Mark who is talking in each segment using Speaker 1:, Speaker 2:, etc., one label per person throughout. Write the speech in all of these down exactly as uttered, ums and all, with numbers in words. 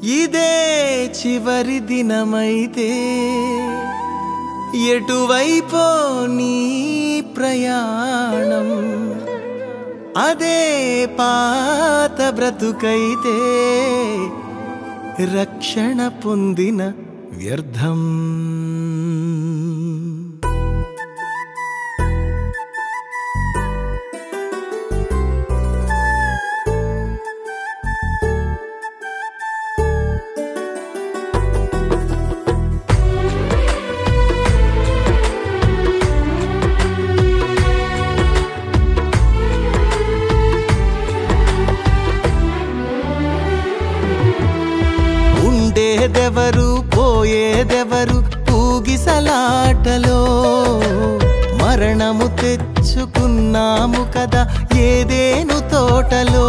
Speaker 1: ఇదే చివరి దినమైతే ఎటువైపో నీ ప్రయాణం, అదే పాత బ్రతుకైతే రక్షణ పొందిన వ్యర్థం. ఉండేదెవరు పోయేదెవరు ఊగిసలాటలో, మరణము తెచ్చుకున్నాము కదా ఏదేను తోటలో.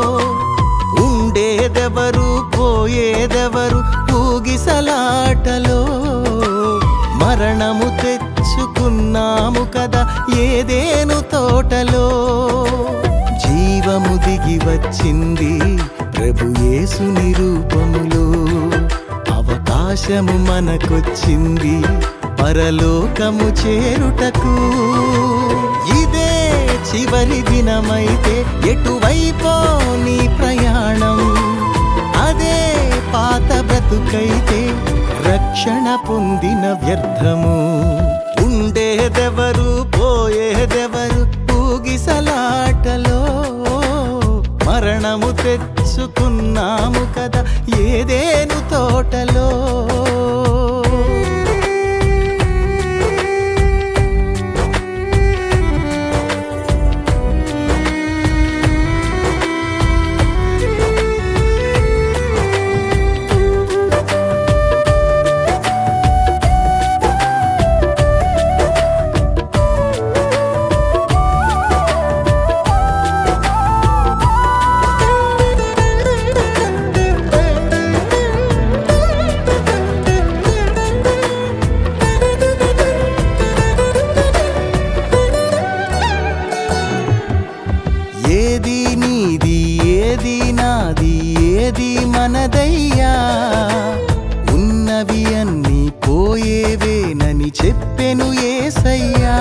Speaker 1: ఉండేదెవరు పోయేదెవరు ఊగిసలాటలో, మరణము తెచ్చుకున్నాము కదా ఏదేను తోటలో. జీవము దిగి వచ్చింది ప్రభు యేసుని రూపములో, అవకాశము మనకొచ్చింది పరలోకము చేరుటకు. ఇదే చివరి దినమైతే ఎటువైపో నీ ప్రయాణం, అదే పాత బ్రతుకైతే రక్షణ పొందిన వ్యర్థము. ఉండేదెవరు పోయేదెవరు ఊగిసలాటలో, మరణము తెచ్చుకున్నాము కదా ఏదేను తోటలో. ఏది నీది ఏది నాది ఏది మనదయ్యా, ఉన్నవి అన్నీ పోయేవేనని చెప్పెను యేసయ్యా.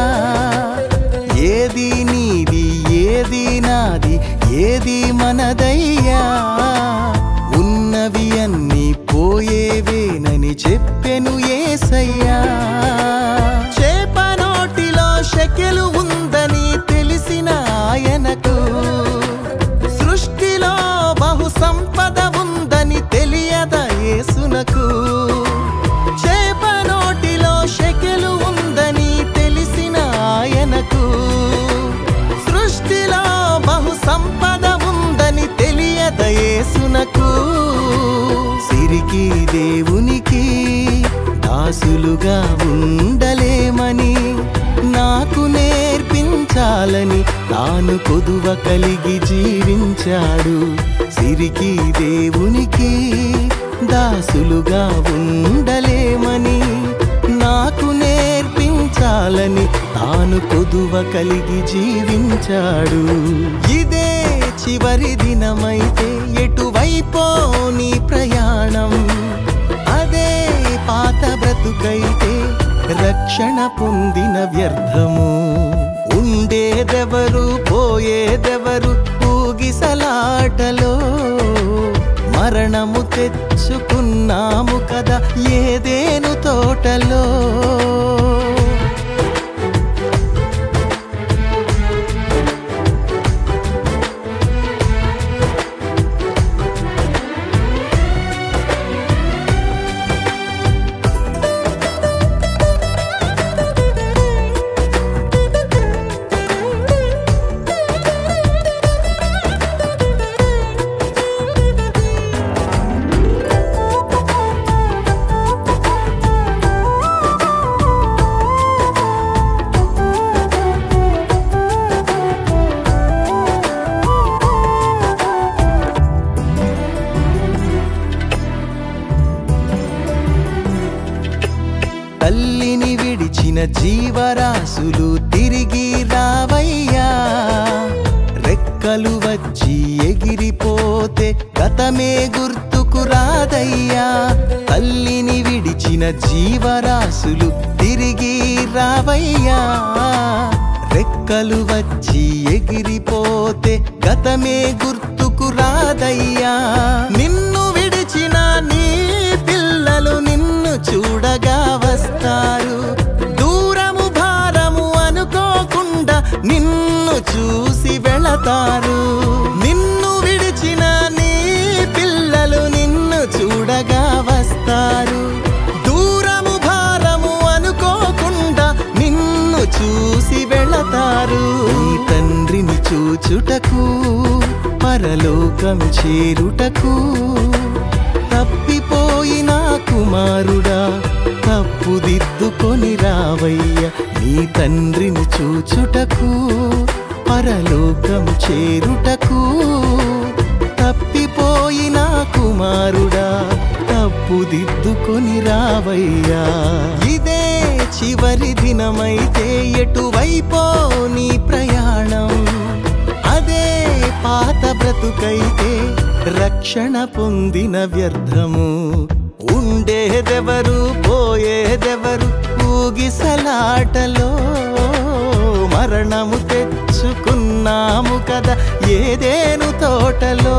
Speaker 1: ఏది నీది ఏది నాది ఏది మనదయ్యా, ఉన్నవి అన్నీ పోయేవేనని చెప్పెను యేసయ్యా. చేప నోటిలో షెకెలు ఉందని తెలిసిన ఆయనకు, సృష్టిలో బహు సంపద ఉందని తెలియద యేసునకు. చేప నోటిలో షెకెలు ఉందని తెలిసిన ఆయనకు, సృష్టిలో బహు సంపద ఉందని తెలియద యేసునకు. సిరికి దేవునికి దాసులుగా ఉండలేమని నాకు నేర్పించాలని తాను కొదువ కలిగి జీవించాడు. సిరికి దేవునికి దాసులుగా ఉండలేమని నాకు నేర్పించాలని తాను కొదువ కలిగి జీవించాడు. ఇదే చివరి దినమైతే ఎటువైపో నీ ప్రయాణం, అదే పాత బ్రతుకైతే రక్షణ పొందిన వ్యర్థము. ఉండేదెవరు పోయేదెవరు ఊగిసలాటలో, మరణము తెచ్చుకున్నాము కదా ఏదేను తోటలో. తల్లిని విడిచిన జీవరాశులు తిరిగి రావయ్యా, రెక్కలు వచ్చి ఎగిరిపోతే గతమే గుర్తుకు గుర్తుకు రాదయ్యా. తల్లిని విడిచిన జీవరాశులు తిరిగి రావయ్యా. రెక్కలు వచ్చి ఎగిరిపోతే గతమే గుర్తుకు రాదయ్యా. నిన్ను విడిచిన నీ పిల్లలు నిన్ను చూడగా వస్తారు. దూరము భారము అనుకోకుండా నిన్ను చూసి వెళతారు. నిన్ను విడిచిన నీ పిల్లలు నిన్ను చూడగా వస్తారు. దూరము భారము అనుకోకుండా నిన్ను చూసి వెళతారు. నీ తండ్రిని చూచుటకు పరలోకం చేరుటకు తప్పిపోయిన కుమారుడా తప్పుదిద్దుకొని రావయ్య. నీ తండ్రిని చూచుటకు పరలోకం చేరుటకు తప్పిపోయిన కుమారుడా తప్పుదిద్దుకొని రావయ్యా. ఇదే చివరి దినమైతే ఎటువైపో నీ ప్రయాణం. అదే పాత బ్రతుకైతే రక్షణ పొందిన వ్యర్థము. ఉండేదెవరు పోయేదెవరు ఊగిసలాటలో. మరణము తెచ్చుకున్నాము కదా ఏదేను తోటలో.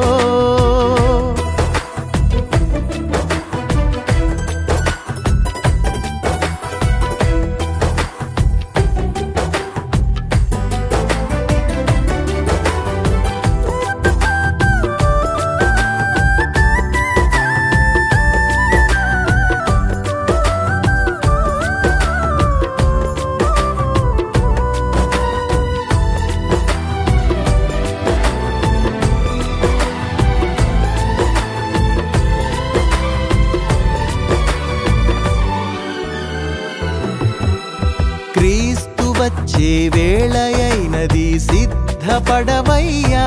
Speaker 1: క్రీస్తు వచ్చే వేళయైనది సిద్ధపడవయ్యా.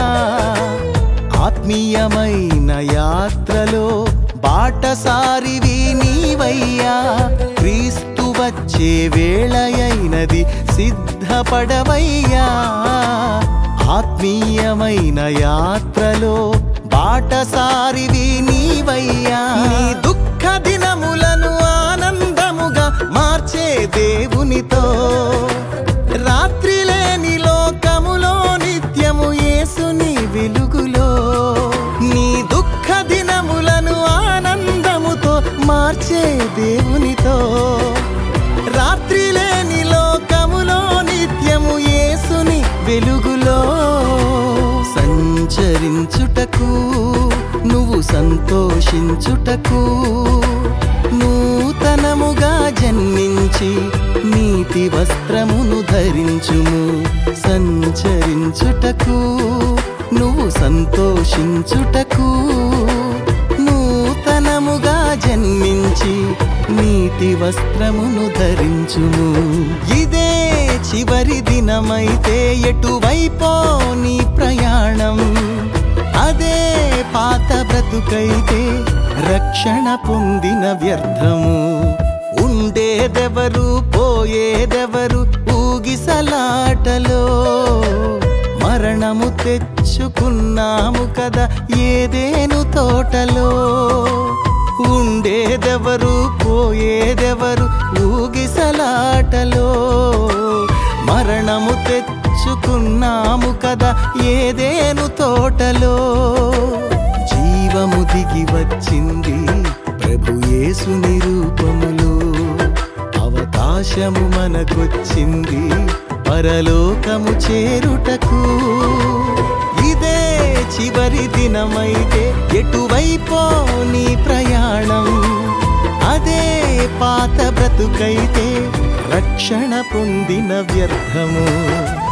Speaker 1: ఆత్మీయమైన యాత్రలో బాటసారివి నీవయ్యా. క్రీస్తు వచ్చే వేళయైనది సిద్ధపడవయ్యా. ఆత్మీయమైన యాత్రలో బాటసారివి నీవయ్యా. నీ దుఃఖ దినములను ఆనందముగా మార్చే దేవునితో రాత్రి లేని లోకములో నిత్యము యేసుని వెలుగులో. నీ దుఃఖ దినములను ఆనందముతో మార్చే దేవునితో రాత్రి లేని లోకములో నిత్యము యేసుని వెలుగులో. సంచరించుటకు నువ్వు సంతోషించుటకు నూతనముగా జన్మించి నీతి వస్త్రమును ధరించుము. సంచరించుటకు నువ్వు సంతోషించుటకు నూతనముగా జన్మించి నీతి వస్త్రమును ధరించుము. ఇదే చివరి దినమైతే ఎటువైపో నీ ప్రయాణం. అదే పాత బ్రతుకైతే రక్షణ పొందిన వ్యర్థము. ఉండేదెవరు పోయేదెవరు ఊగిసలాటలో. మరణము తెచ్చుకున్నాము కదా ఏదేను తోటలో. ఉండేదెవరు పోయేదెవరు ఊగిసలాటలో. మరణము తెచ్చుకున్నాము కదా ఏదేను తోటలో. జీవము దిగి వచ్చింది ప్రభు యేసుని రూపములో. అవకాశము మనకొచ్చింది పరలోకము చేరుటకు. ఇదే చివరి దినమైతే ఎటువైపో నీ ప్రయాణం. అదే పాత బ్రతుకైతే రక్షణ పొందిన వ్యర్థము.